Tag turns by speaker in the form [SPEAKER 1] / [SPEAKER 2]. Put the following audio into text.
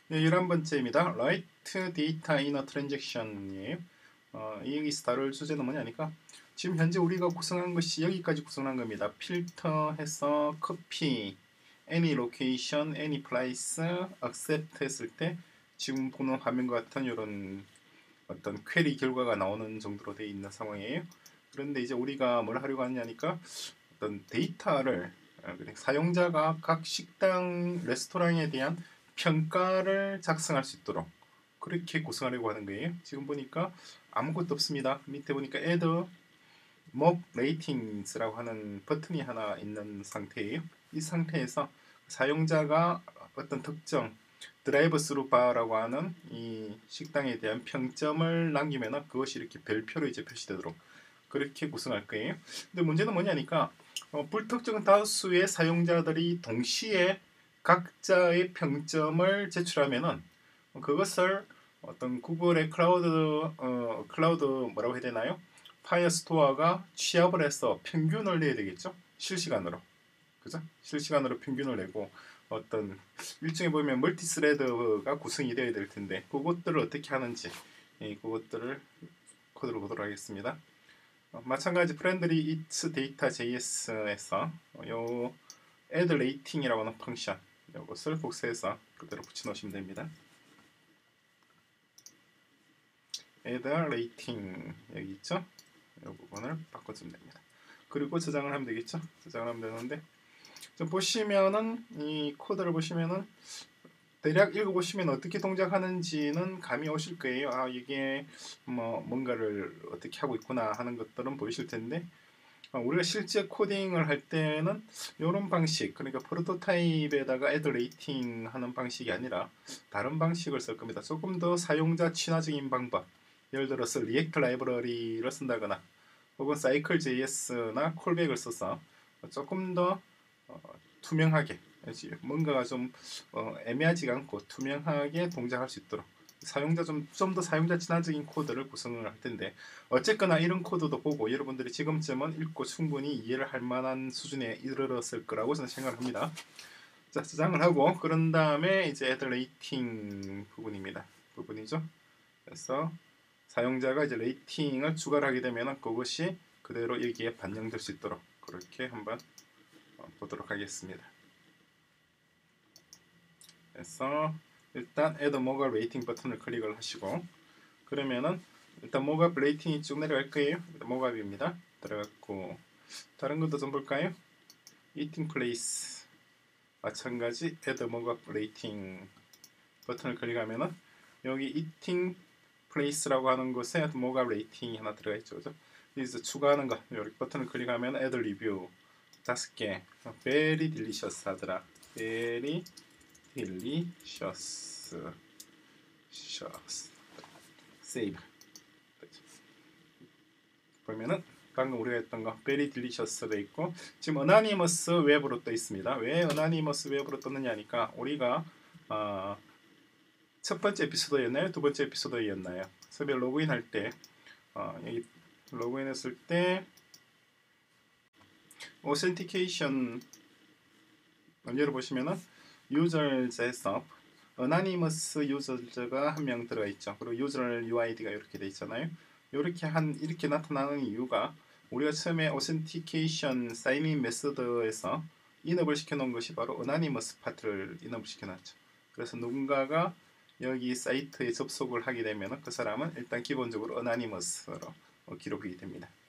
[SPEAKER 1] 네, 11번째입니다. Write data in a transaction이에요. 여기서 다룰 주제는 뭐냐니까 지금 현재 우리가 구성한 것이 여기까지 구성한 겁니다. 필터해서 copy, any location, any place, accept 했을 때 지금 보는 화면과 같은 이런 어떤 퀘리 결과가 나오는 정도로 되어 있는 상황이에요. 그런데 이제 우리가 뭘 하려고 하냐니까 어떤 데이터를 사용자가 각 식당, 레스토랑에 대한 평가를 작성할 수 있도록 그렇게 구성하려고 하는 거예요. 지금 보니까 아무것도 없습니다. 밑에 보니까 add mock ratings라고 하는 버튼이 하나 있는 상태예요. 이 상태에서 사용자가 어떤 특정 드라이브 스루 바라고 하는 이 식당에 대한 평점을 남기면 그것이 이렇게 별표로 이제 표시되도록 그렇게 구성할 거예요. 근데 문제는 뭐냐니까 불특정 다수의 사용자들이 동시에 각자의 평점을 제출하면은 그것을 어떤 구글의 클라우드 뭐라고 해야 되나요? 파이어스토어가 취합을 해서 평균을 내야 되겠죠? 실시간으로. 그죠? 실시간으로 평균을 내고 어떤 일종의 보면 멀티스레드가 구성이 되어야 될 텐데 그것들을 어떻게 하는지 그것들을 코드로 보도록 하겠습니다. 마찬가지 프렌들리 이츠 데이터 JS에서 요 add rating이라고 하는 펑션 이것을 복사해서 그대로 붙여 놓으시면 됩니다. add rating 여기 있죠? 이 부분을 바꿔주면 됩니다. 그리고 저장을 하면 되겠죠? 저장을 하면 되는데 좀 보시면은 이 코드를 보시면은 대략 읽어보시면 어떻게 동작하는지는 감이 오실 거예요. 아 이게 뭐 뭔가를 어떻게 하고 있구나 하는 것들은 보이실 텐데 우리가 실제 코딩을 할 때는 이런 방식 그러니까 프로토타입에다가 add rating 하는 방식이 아니라 다른 방식을 쓸 겁니다. 조금 더 사용자 친화적인 방법 예를 들어서 리액트 라이브러리를 쓴다거나 혹은 cycle.js나 콜백을 써서 조금 더 투명하게 뭔가가 좀 애매하지가 않고 투명하게 동작할 수 있도록 사용자 좀 더 사용자 친화적인 코드를 구성을 할 텐데 어쨌거나 이런 코드도 보고 여러분들이 지금쯤은 읽고 충분히 이해를 할 만한 수준에 이르렀을 거라고 저는 생각을 합니다. 자, 저장을 하고 그런 다음에 이제 add rating 부분이죠. 그래서 사용자가 이제 레이팅을 추가를 하게 되면 그것이 그대로 여기에 반영될 수 있도록 그렇게 한번 보도록 하겠습니다. 그래서 일단 add mockup rating 버튼을 클릭을 하시고 그러면은 일단 mockup rating이 쭉 내려갈 거예요. mockup입니다. 들어갔고 다른 것도 좀 볼까요? eating place 마찬가지 add mockup rating 버튼을 클릭하면은 여기 eating place라고 하는 곳에 mockup rating이 하나 들어가 있죠. 그죠? 여기서 추가하는 거 여기 버튼을 클릭하면 add review 5개 very delicious 하더라. very delicious save 보면은 방금 우리가 했던 거 very delicious도 있고 지금 anonymous 웹으로 떠 있습니다. 왜 anonymous 웹으로 떴느냐니까 우리가 첫 번째 에피소드였나요? 두 번째 에피소드였나요? 서버 로그인 할 때 여기 로그인 했을 때 authentication 열어보시면은 users에서 anonymous user가 한 명 들어가 있죠. 그리고 user UID가 이렇게 돼 있잖아요. 이렇게 나타나는 이유가 우리가 처음에 authentication sign-in 메소드에서 인업을 시켜놓은 것이 바로 anonymous 파트를 인업을 시켜놨죠. 그래서 누군가가 여기 사이트에 접속을 하게 되면 그 사람은 일단 기본적으로 anonymous로 기록이 됩니다.